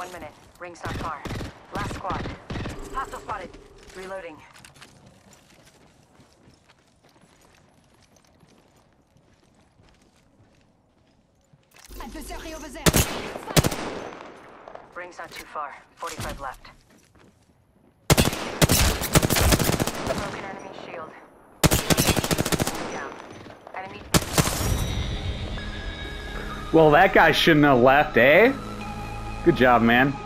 1 minute. Ring's not far. Last squad. Hostile spotted. Reloading. Adversary over there. Ring's not too far. 45 left. Broken enemy shield. Down. Enemy. Well, that guy shouldn't have left, eh? Good job, man.